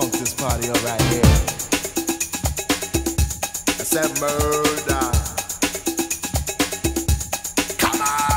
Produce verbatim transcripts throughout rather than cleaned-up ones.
funk this party up right here. I said murder. Come on!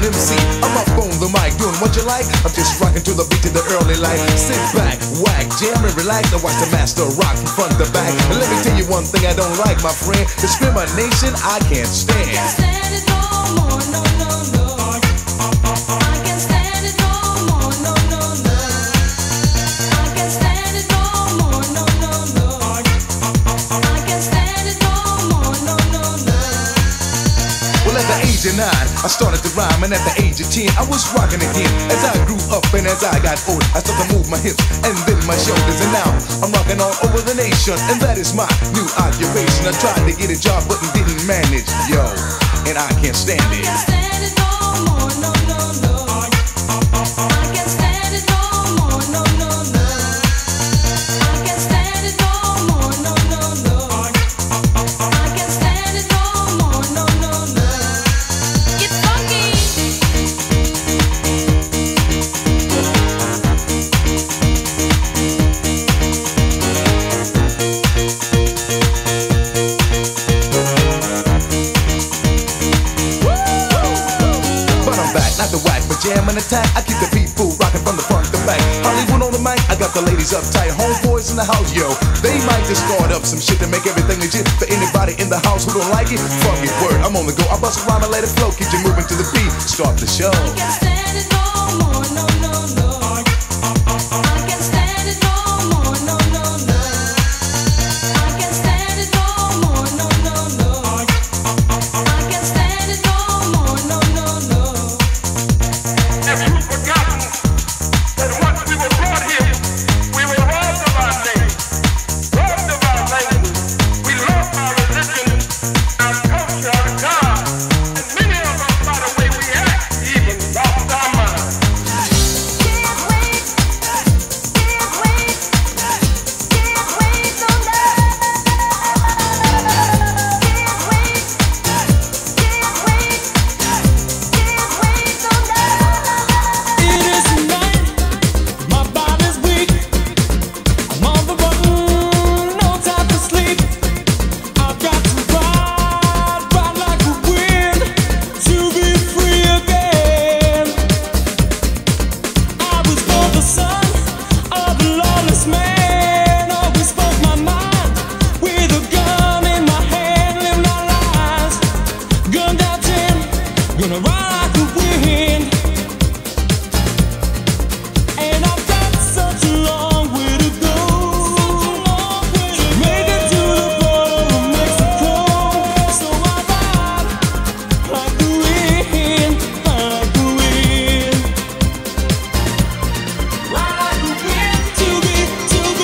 M C. I'm up on the mic doing what you like. I'm just rocking to the beat of the early light. Sit back, whack, jam and relax. I watch the master rock from front to back. And let me tell you one thing I don't like, my friend. Discrimination I can't stand. I can't stand it no more, no, no, no. I can't stand it no more, no, no, no. I can't stand it no more, no, no, no. I can't stand it no more, no, no, no. Well, at the age of nine, I started to rhyme, and at the age of ten, I was rocking again. As I grew up and as I got older, I started to move my hips and then my shoulders, and now I'm rocking all over the nation, and that is my new occupation. I tried to get a job, but didn't manage, yo, and I can't stand it. I can't stand it no more, no, no, no. I can't stand it no more, no, no, no. I can't stand it no more, no, no, no. I can't stand it no more, no, no, no. Get funky. But I'm back, not the whack, but jam and attack. I keep the people rocking from the front to back. Hollywood on the mic, I got the ladies uptight. Homeboys in the house, yo. They might just start up some shit to make everything legit. For anybody in the house who don't like it, fuck it, word, I'm on the go. I bust a rhyme and let it flow, keep you moving to the beat. Start the show. I can't stand it no more, no, no, no. I can't stand it no more, no, no, no. I can't stand it no more, no, no, no. I can't stand it no more, no, no, no. Have you forgotten that once we were brought here, we were robbed of our name, robbed of our language, we lost our religion, our culture, our God, and many of us, by the way we act, even lost our minds. Can't wait, can't wait, can't wait no more. Can't wait, can't wait, can't wait no more. It is night, my body's weak. I'm on the run, no time to sleep. I've got to ride, ride like a wind to be free again. I was born the son of a lawless man. Always spoke my mind with a gun in my hand. Live my lives, gunned out ten, gonna ride like a wind. And I've got such a long way to go to make it to the border of Mexico. So I ride like the wind, like the wind, ride like the wind to be, to be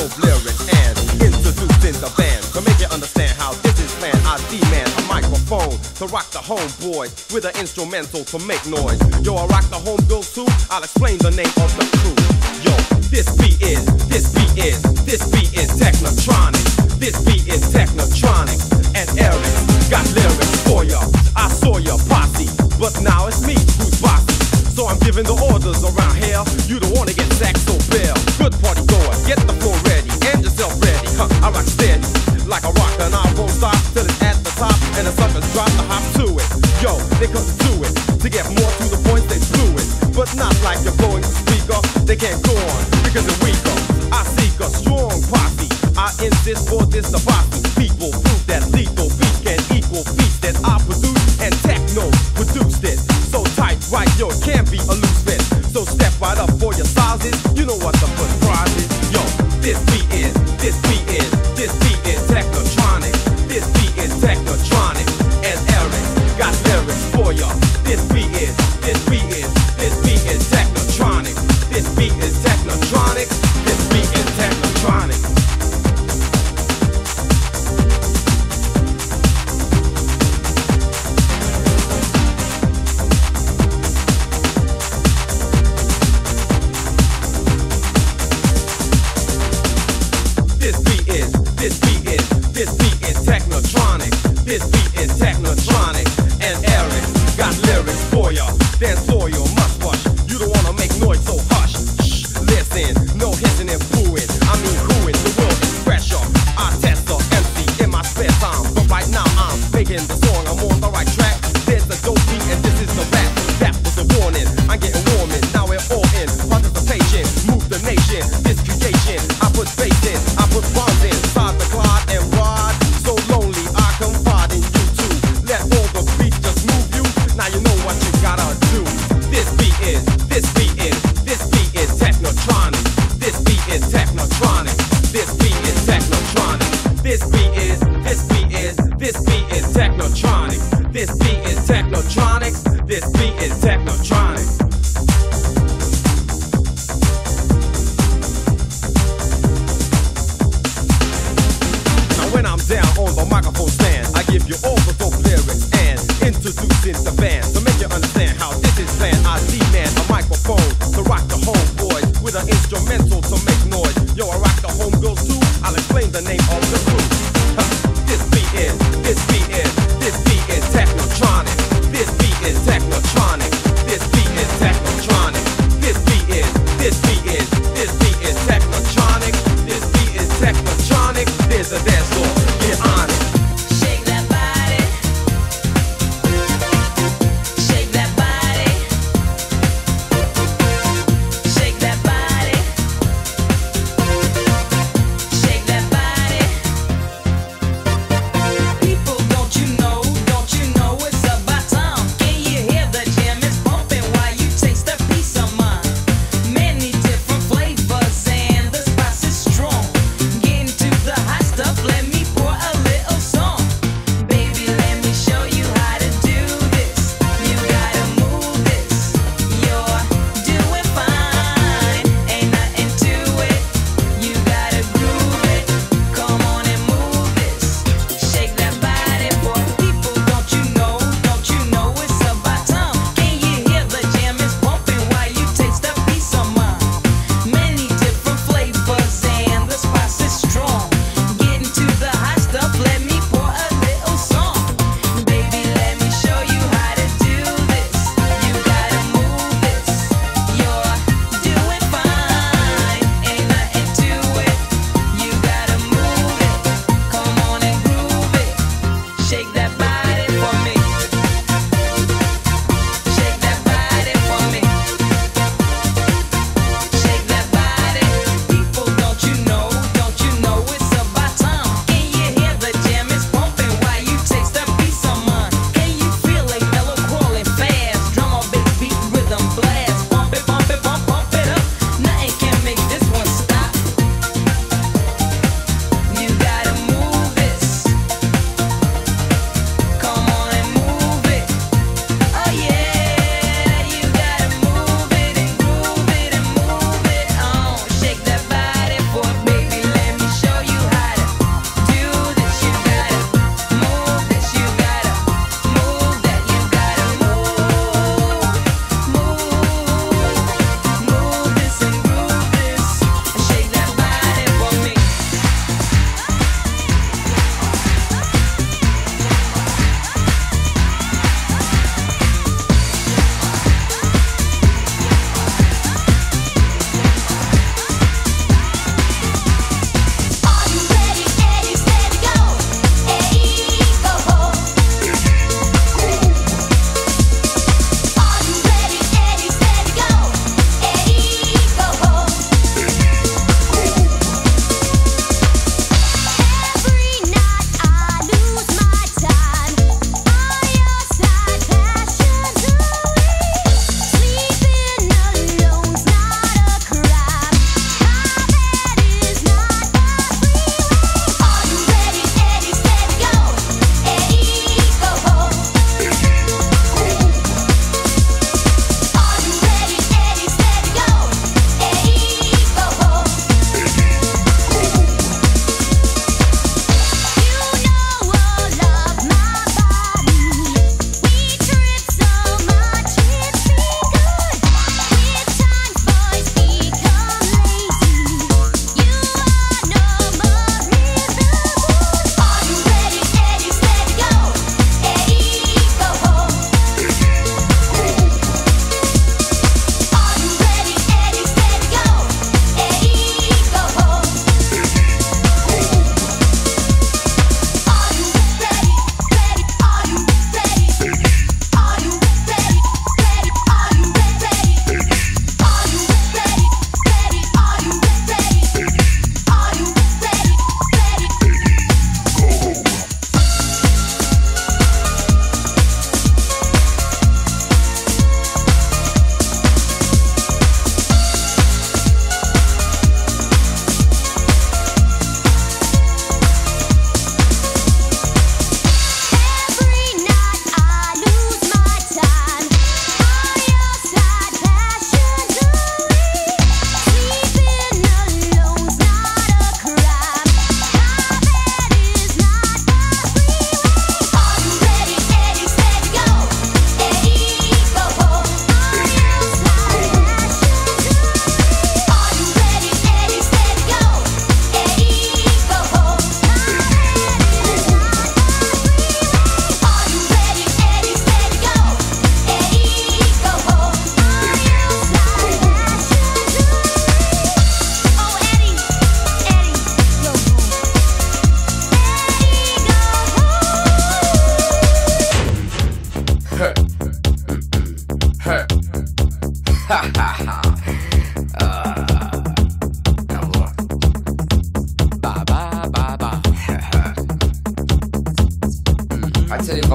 dope lyrics and introducing the band. To make you understand how this is planned, I demand a microphone to rock the homeboys with an instrumental to make noise. Yo, I rock the homegirls too, I'll explain the name of the crew. Yo, this beat is, this beat is, this beat is Technotronic. This beat is Technotronic, and Eric got lyrics for ya. I saw ya posse, but now it's me who's bossy. So I'm giving the orders around here. You don't wanna get sacked, so bail. Good party goer, get the floor ready and yourself ready. Huh, I rock steady like a rocker, and I won't stop till it's at the top and the suckers drop the hop to it. Yo, they come to do it to get more to the point. They blew it, but not like you're blowing the speaker. They can't go on because they're weaker. I seek a strong posse. I insist for this the bossy people prove that lethal beat can equal beats that I produce and techno produced it. So tight, right, yo, it can't be a loose fit. So step right up for your sizes. You know what the first prize is. Yo, this beat is, this beat is, this beat is Technotronic. This beat is Technotronic, and Eric got lyrics for ya. This beat is, this beat is, this beat is Technotronic. This beat is Technotronic. This beat is Technotronic. This beat is, this beat is, this beat is Technotronic. This beat is Technotronic, and Eric got lyrics for ya. Dance floor, you must rush. You don't wanna make noise, so hush. Shh, listen, no hissing and booing. I mean cooing, the world is pressure. I test the M C in my spare time, but right now I'm making the song. I'm on the right track. There's the dope beat, and this is the rap. That was a warning. I'm getting warm in. Now we're all in participation. Move the nation. This creation. I put bass in. I put bombs inside the clod and rod. So lonely, I confide in you too. Let all the beats just move you. Now you know what you gotta do. This beat is, this beat is, this beat is Technotronic. This beat is Technotronic. This beat is Technotronic. This beat is, this beat is, this beat is Technotronic. This beat is Technotronic. This beat is Technotronic. When I'm down on the microphone stand, I give you all the dope lyrics and introducing the band. To make you understand how this is planned, I demand a microphone to rock the homeboys with an instrumental to make noise. Yo, I rock the homegirls too, I'll explain the name of the crew. Huh. This beat is, this beat is, this beat is Technotronic. This beat is Technotronic. This beat is Technotronic. This beat is, this beat is, this beat is Technotronic. This beat is Technotronic. There's a dance floor, get on it. Shake that body. Shake that body. Shake that body. Shake that body.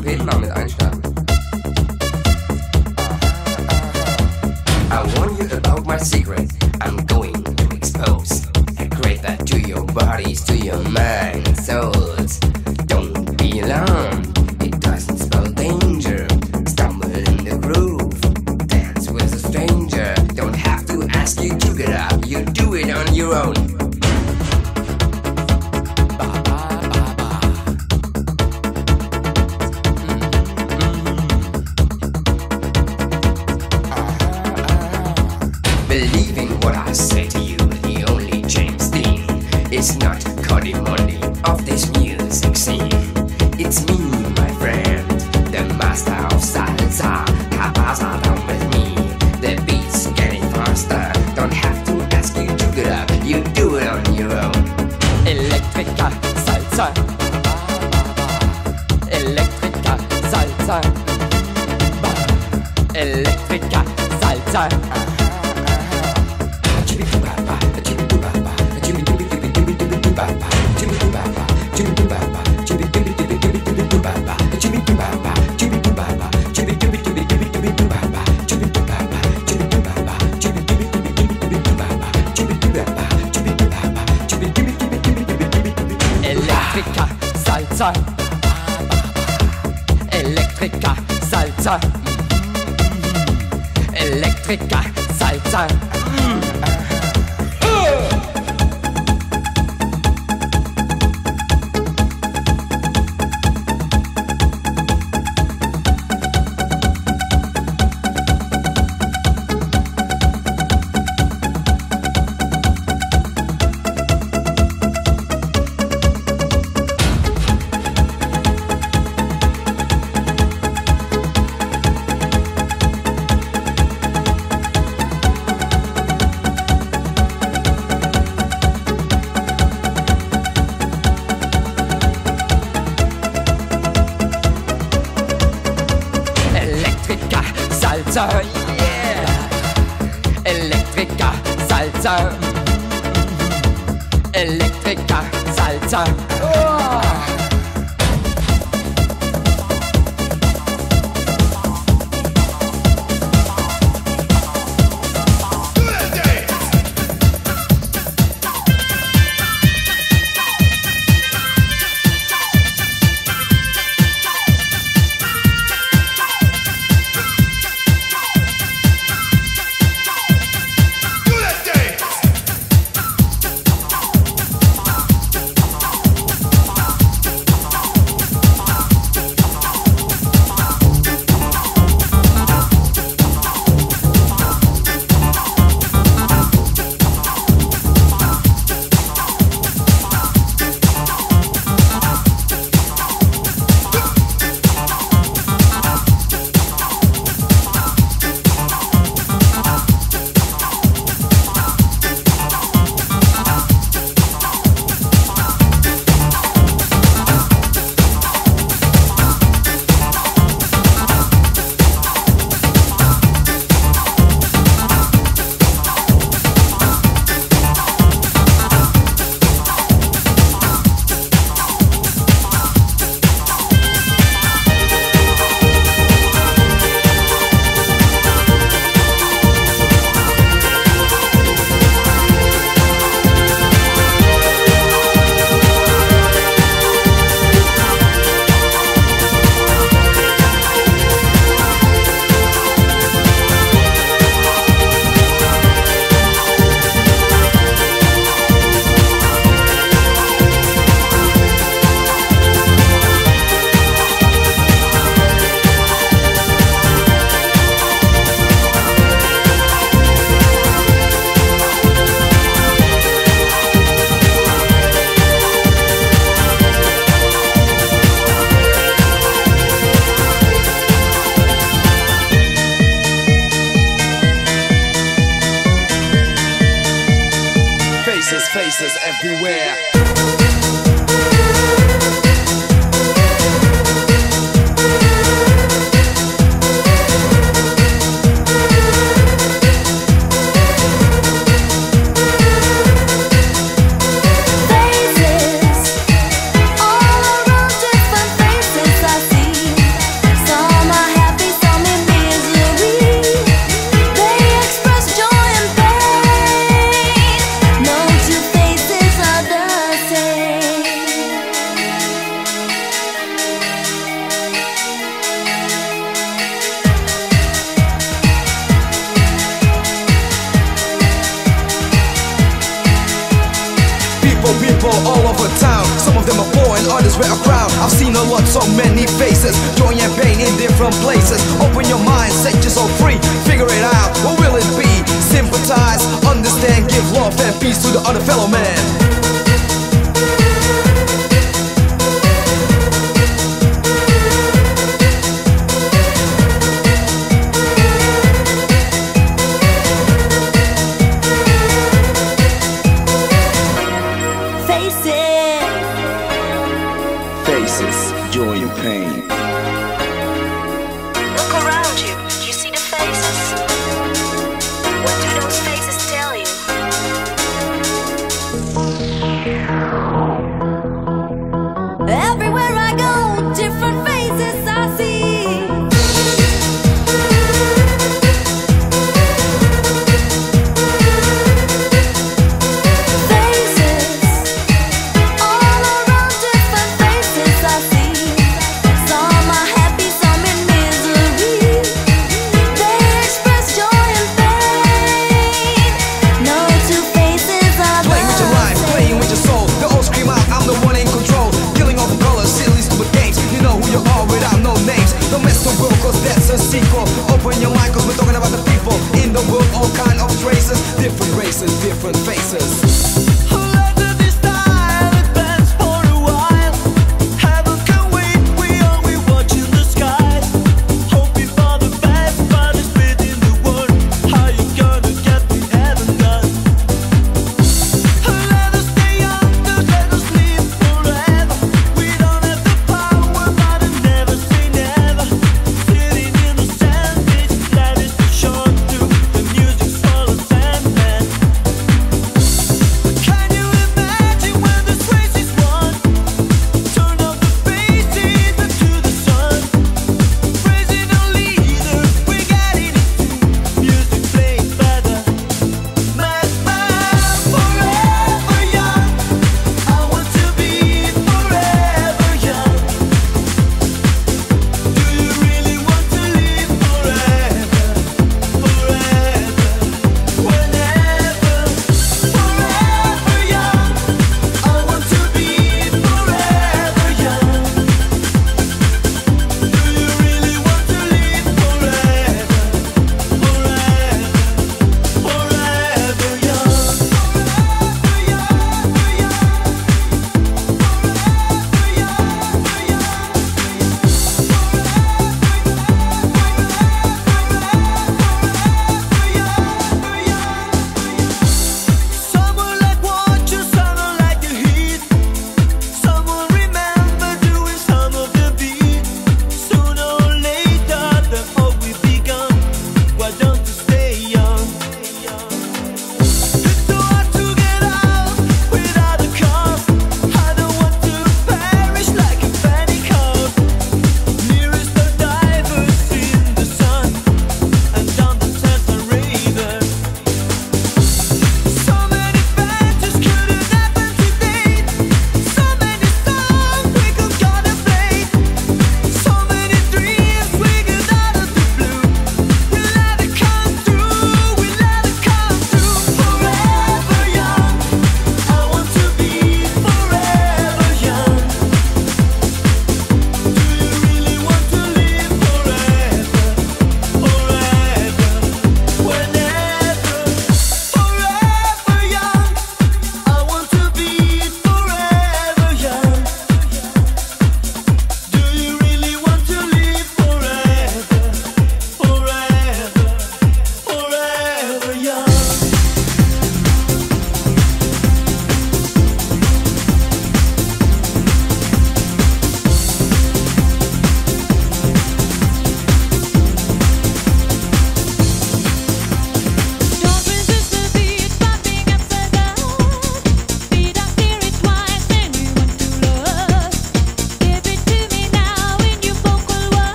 Trompeten mal mit einstarten. I warn you about my secret. I'm going to expose. I create that to your bodies, to your mind and souls. Don't be alarmed. It doesn't spell danger. Stumble in the groove. Dance with a stranger. Don't have to ask you to get up. You do it on your own. Believing what I say to you, the only James Dean is not Cody Monday of this music scene. It's me, my friend, the master of salsa. Cabasa down with me, the beat's getting faster. Don't have to ask you to get up, you do it on your own. Electrica salsa, Electrica salsa, Electrica salsa. Electrica salsa, Electrica salsa, Electrica salsa. Salsa, yeah. Electrica salsa, Electrica salsa. Oh. Faces, faces everywhere. Faces, all around different faces I see. wear a crown. I've seen a lot, so many faces, joy and pain in different places. Open your mind, set yourself free, figure it out, what will it be? Sympathize, understand, give love and peace to the other fellow man. Faces, joy and pain. Look around you. Do you see the faces? What do those faces tell you? Everywhere I go, different faces I see. Faces all around, different faces I see. Some are happy, some in misery. They express joy and pain. No two faces are Playing with your life, playing with your soul. They all scream out, I'm the one in control. Killing all the colors, silly stupid games. You know who you are without no names. Don't mess the world, cause that's a sequel. Open your mind, cause we're talking about the people in the world, all kind of races. Different races, different faces.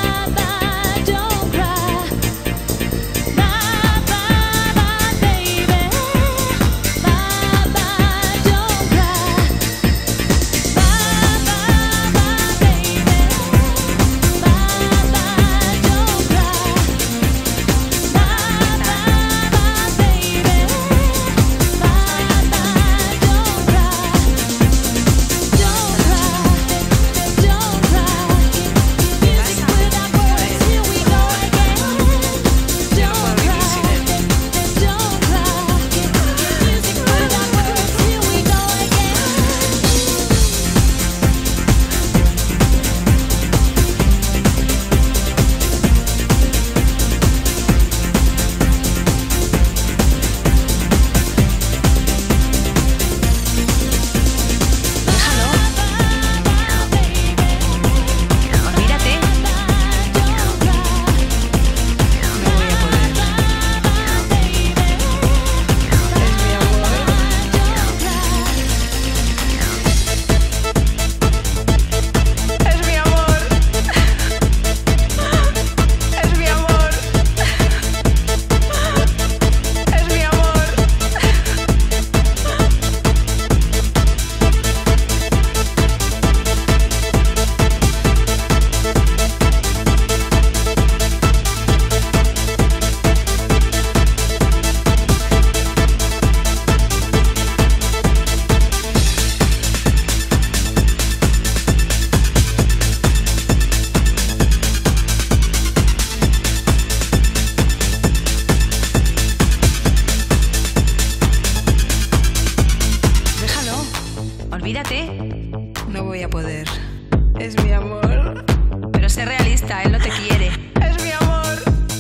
Olvídate. No voy a poder. Es mi amor. Pero sé realista, él no te quiere. Es mi amor.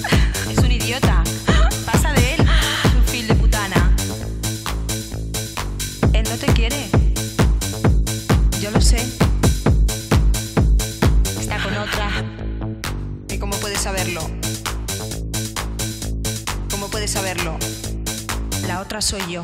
Es un idiota. Pasa de él. Es un fil de putana. Él no te quiere. Yo lo sé. Está con otra. ¿Y cómo puedes saberlo? ¿Cómo puedes saberlo? La otra soy yo.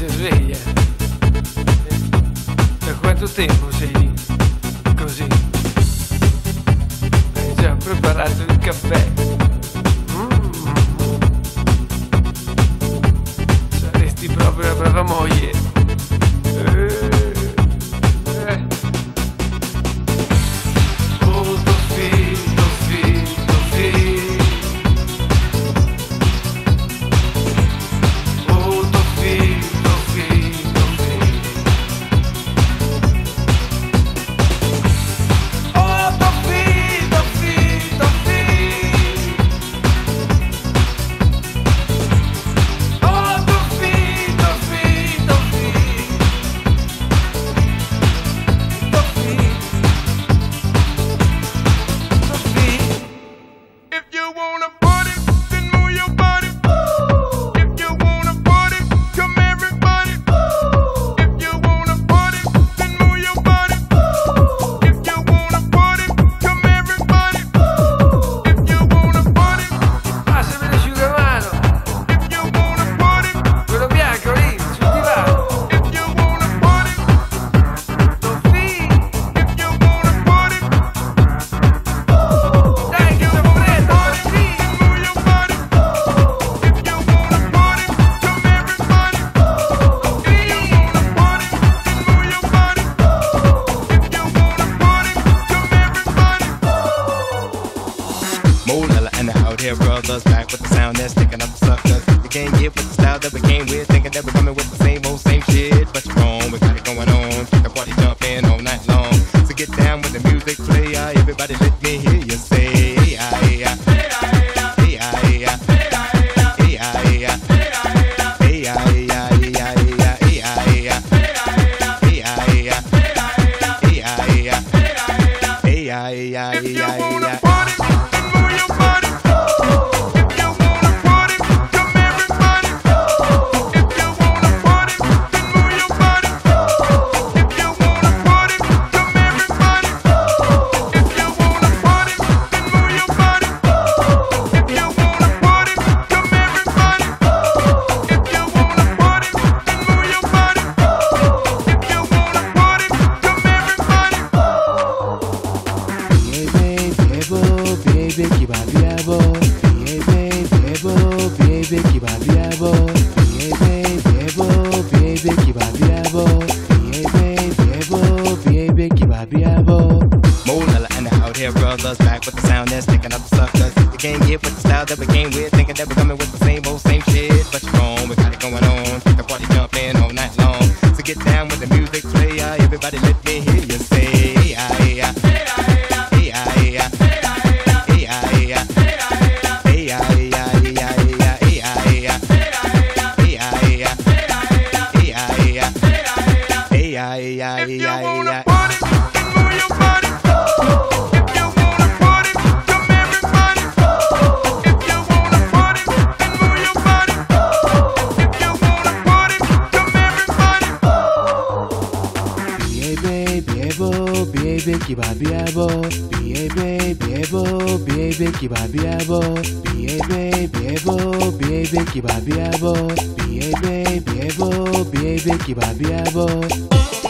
sei sveglia? Da quanto tempo sei lì? Così. Hai già preparato il caffè? Mm. Saresti proprio una brava moglie. Eh. Eh. Oh, Tofì, Tofì, Tofì. Oh, Tofì, Tofì, Tofì. Oh, Tofì, Tofì, Tofì. Oh, Tofì, Tofì, Tofì. Tofì. Tofì. If you wanna party, then move your body. If you wanna party, come everybody. If you wanna party, then move your body. If you wanna party, come everybody. If you wanna party, Passami l'asciugamano. if you wanna party, Quello bianco lì, sul divano. if you wanna party, Tofì. if you wanna party, Dai che siamo presto, Tofì. move your body. If you wanna party, come everybody. If you wanna party, then move your body. If you wanna party, come everybody. Mo Lella and the Out Here Brothers back with the sound that's sticking up the suckers. You can't get with the style that we came with, thinking that we're coming with the same old same shit. But you're wrong, we got it going on. Keep the party jumping all night long. So get down with the music player. Everybody let me hear you say, hey, ah, hey, ah. Hey, ah, hey, ah. Hey, ah, hey, ah. Hey, ah, hey, ah. Hey, ah, hey, ah. Hey, ah, hey, ah. Hey, ah, hey, ah. Hey, ah, hey, ah. Hey, ah, hey, ah. Hey, ah, hey, ah. If Hey, you ah, hey, wanna ah. party, then move your body. If you wanna party, come everybody. If you wanna party, then move your body. If you wanna party, come everybody. If you wanna party, then move your body. If you wanna party, come everybody. If you wanna party, then move your body. If you wanna party, come Mo Lella and the Out Here Brothers back with the sound that's sticking up the suckers. You can't get with the style that we came with, thinking that we're coming with the same old same shit. But you're wrong, we got it going on. Keep the party jumping all night long. So get down with the music player. Everybody let me hear you say, hey, ah, hey, ah. Hey, ah, hey, ah. Hey, ah, hey, ah. Hey, ah, hey, ah. Hey, ah, hey, ah. Hey, ah, hey, ah. Hey, ah, hey, ah. Hey, ah, hey, ah. Hey, ah, hey, ah. Hey, ah, hey, ah. If Hey, you ah, hey, wanna ah. party, then move your body. If you wanna party, come everybody. If you wanna party, then move your body. If you wanna party, come everybody. Baby, baby, baby, kibabiabo. Baby, baby, baby, kibabiabo. Baby, baby, baby, kibabiabo. Baby, baby, baby, kibabiabo.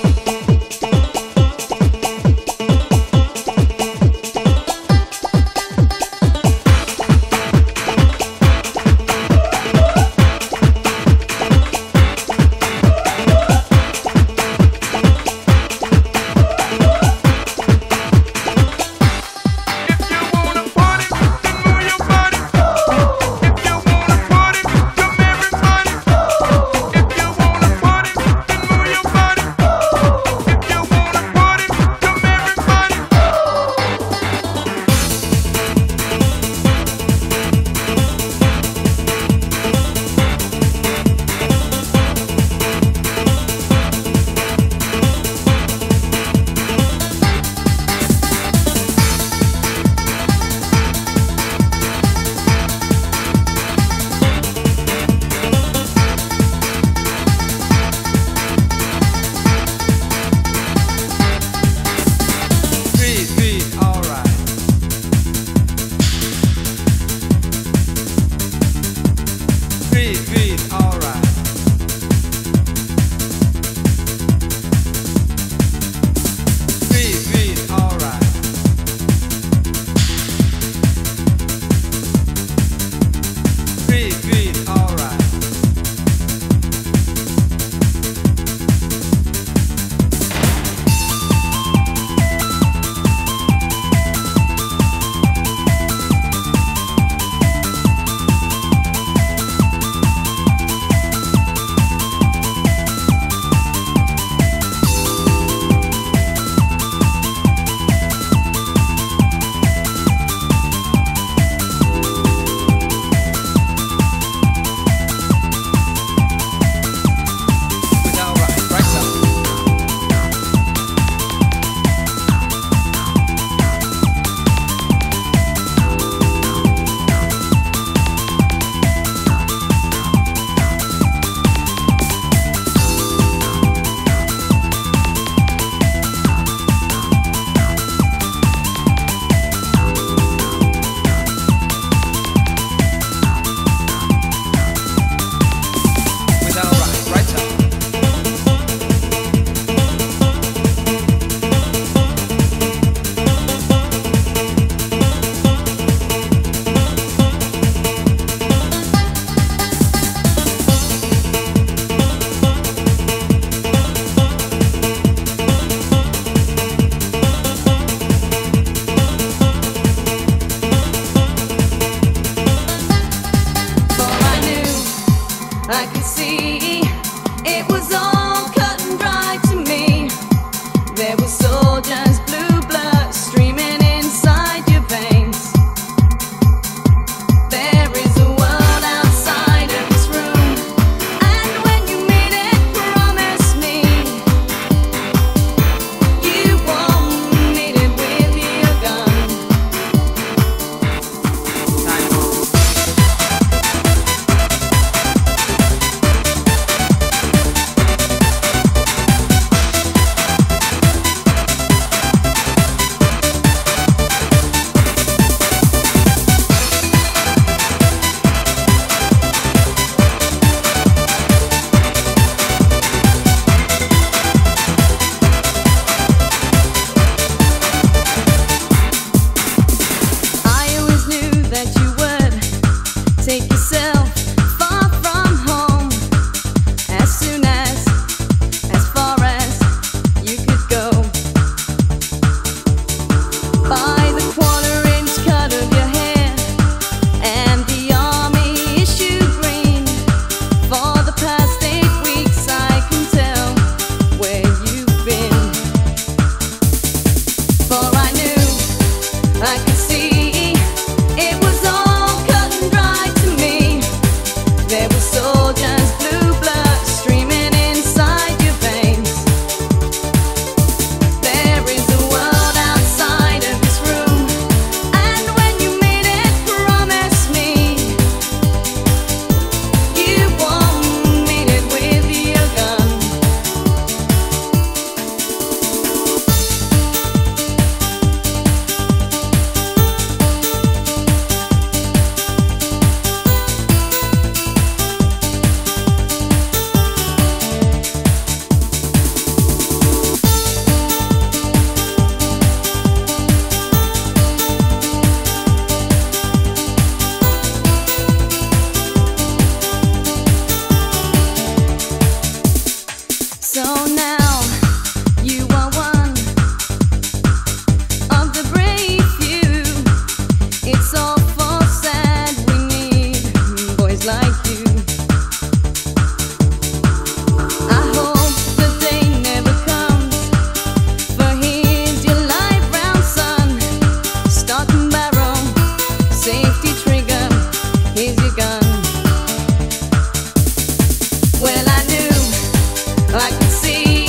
If you wanna party, then move your body. If you wanna party, come everybody. If you wanna party, then move your body. It was all cut and dry to me. There was soldiers' blue blood streaming inside your veins. There is a world outside of this room, and when you meet it, promise me you won't meet it with your gun. I always knew that you would take yourself far from home as soon as, as far as you could go. By the quarter inch cut of your hair and the army issue green, for the past eight weeks I can tell where you've been. For I knew, I could see, it was all cut and dry to me. There were soldiers' blue blood streaming inside your veins. There is a world outside of this room, and when you meet it, promise me you won't meet it with your gun. So now you are one of the brave few. It's awful sad we need boys like you. I hope the day never comes, for here's your life round, son. Stock and barrel, safety trigger, here's your gun. Well, I knew, I could see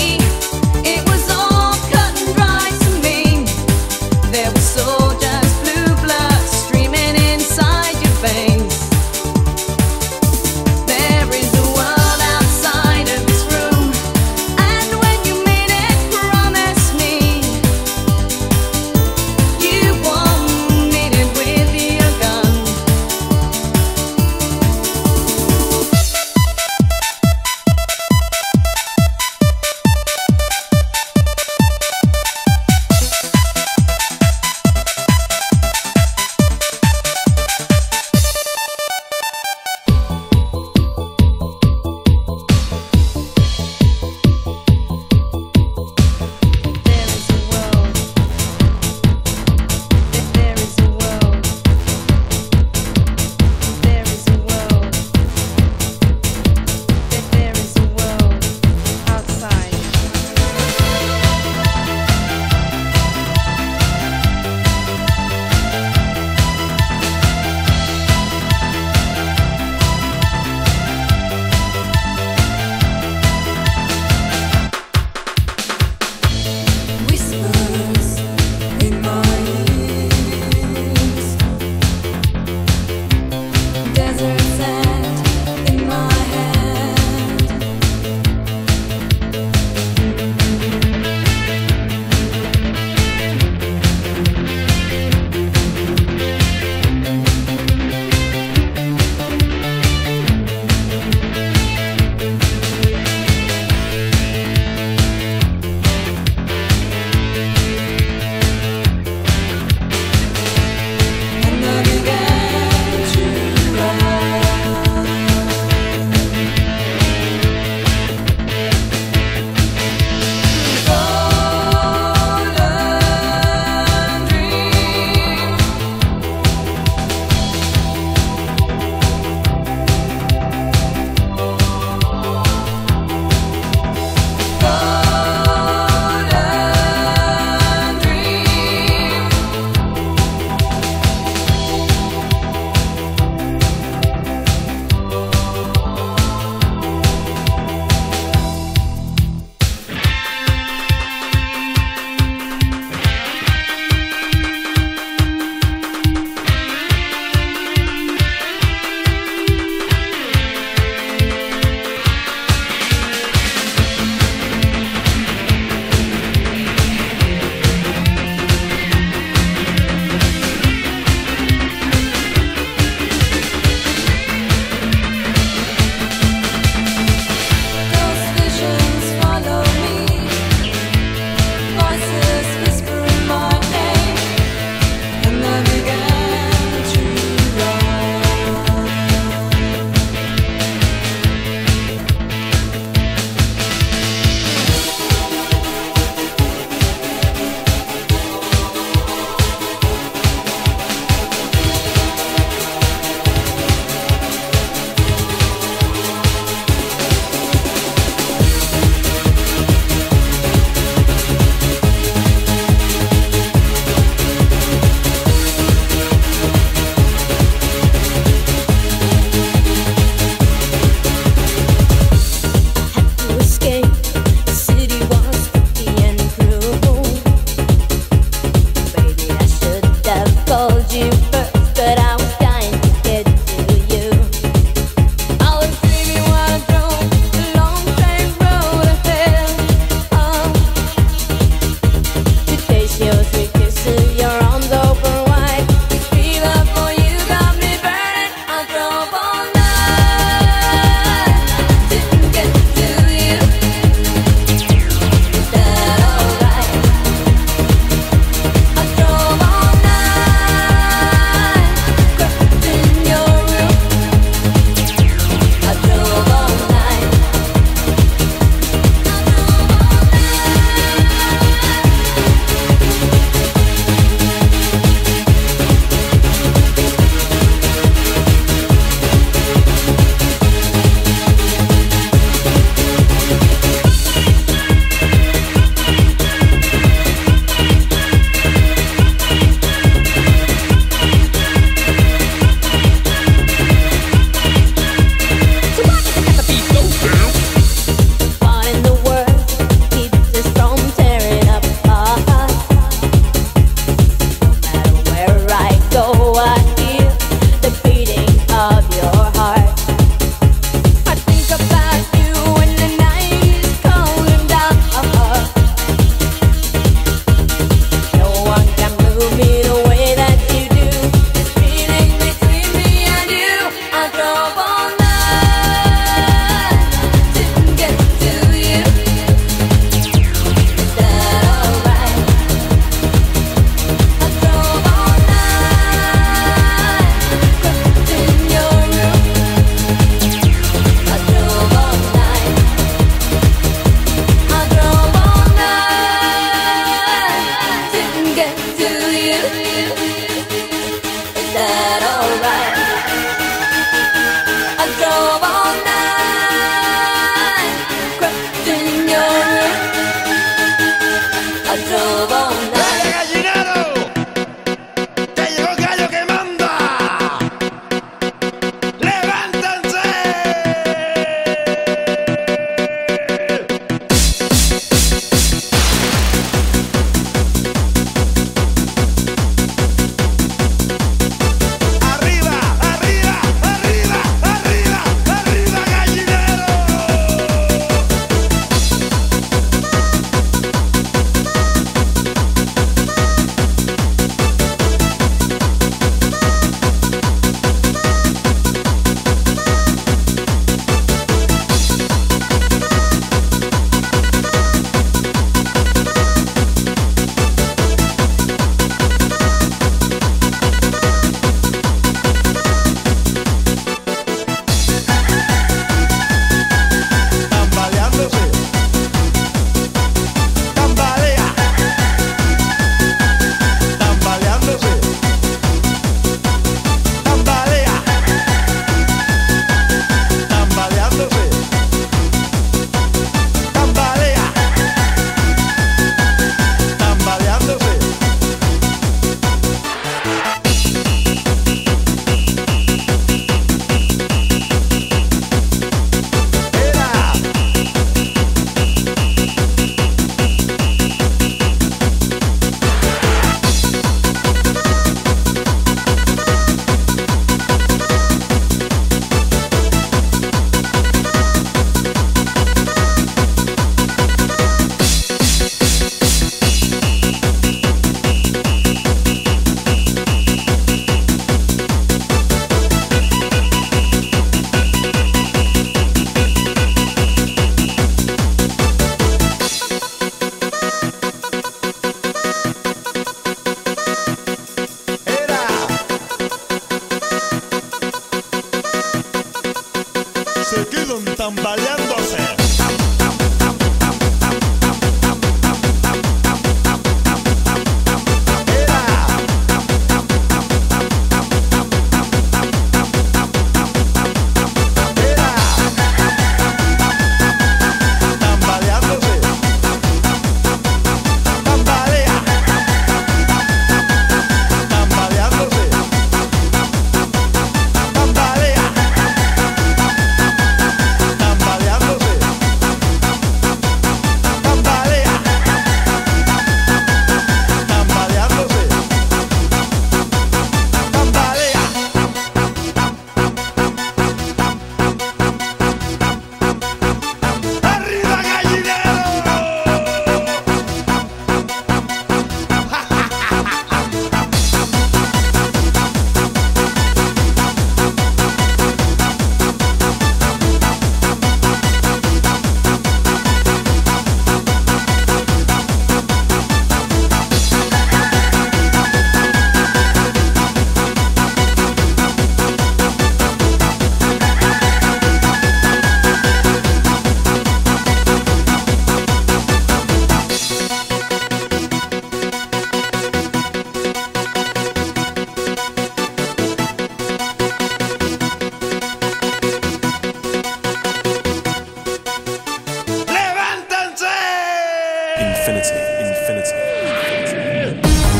Infinity, infinity, infinity.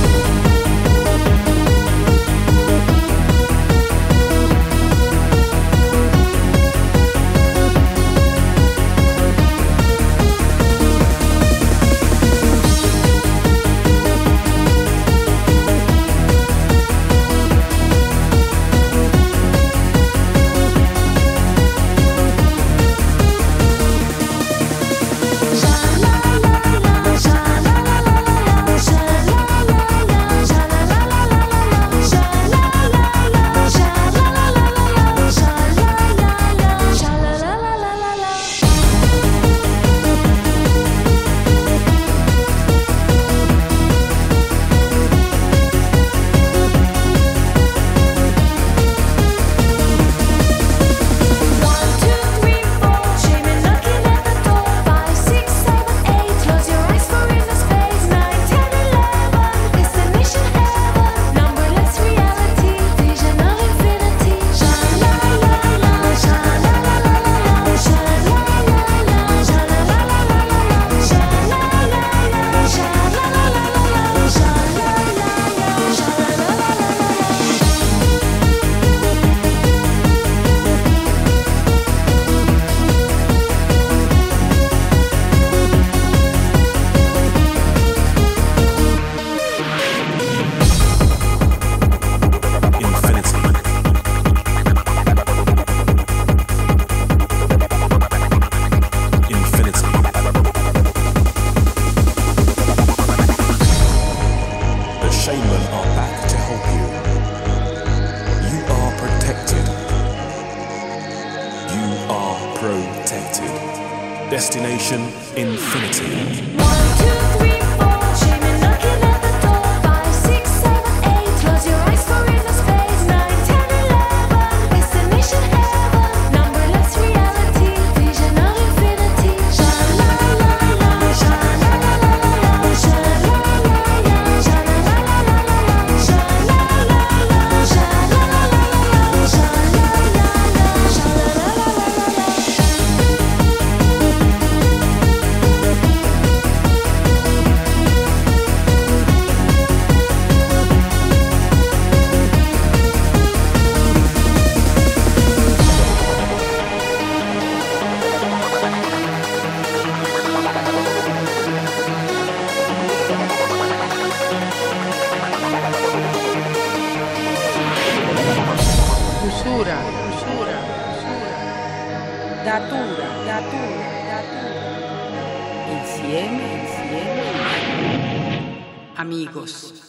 Destination Infinity. Usura, usura, usura. Datura, datura, datura. Insieme, insieme, insieme. Amigos.